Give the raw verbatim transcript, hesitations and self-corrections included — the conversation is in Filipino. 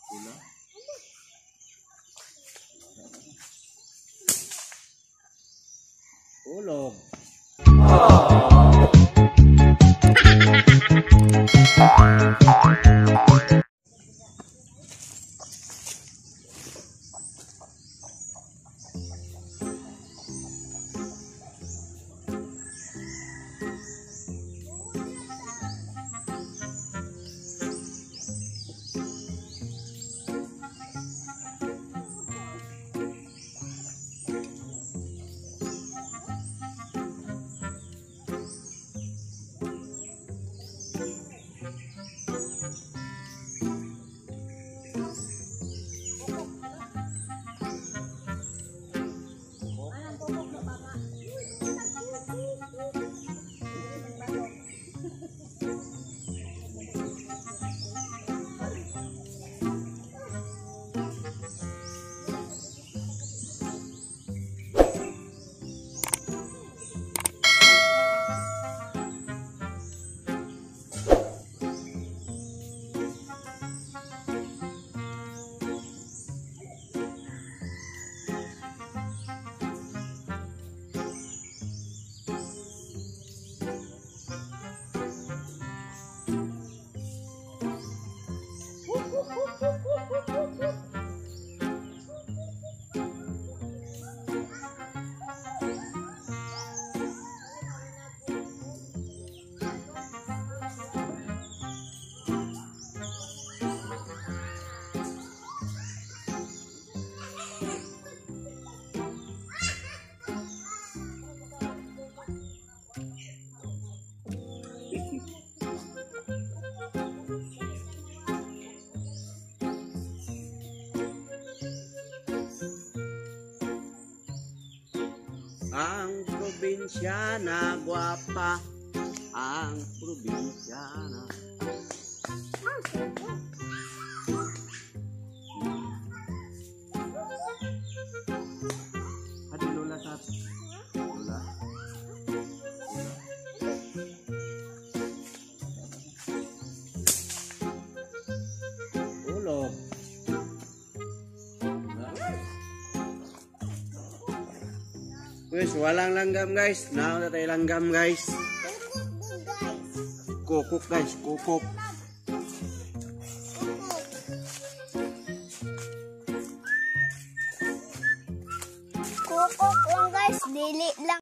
Pula. Ulog. Ang probinsyana guwapa, ang probinsyana. Hadi lola sat. Lola. Ulog. Guys, walang langgam guys. Now na tayo langgam guys. Kukuk guys, kukuk. Kukuk lang guys, dili lang.